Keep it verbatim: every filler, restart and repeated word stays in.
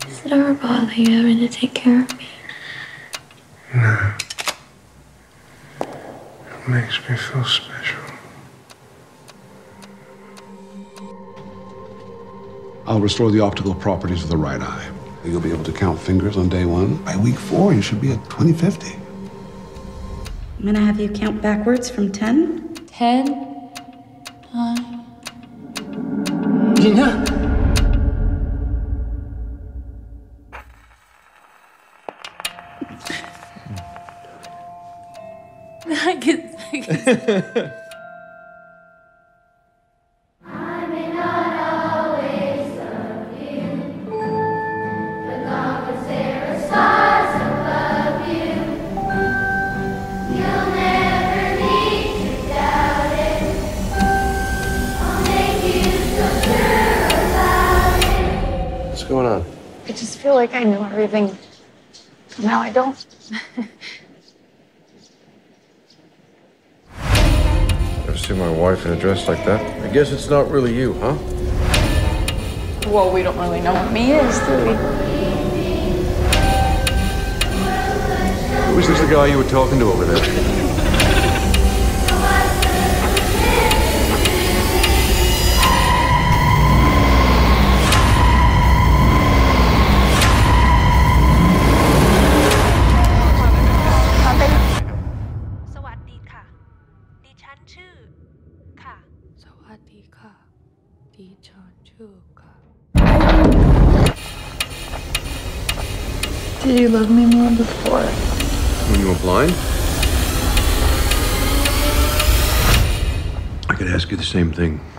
Does it ever bother you having to take care of me? No. It makes me feel special. I'll restore the optical properties of the right eye. You'll be able to count fingers on day one. By week four, you should be at twenty fifty. I'm gonna have you count backwards from ten. Ten, nine. Gina? I can, I can. What's going on? I just feel like I know everything. Now I don't. Ever see my wife in a dress like that? I guess it's not really you, huh? Well, we don't really know what me is, do we? Who is this the guy you were talking to over there? Did you love me more before? When you were blind? I could ask you the same thing.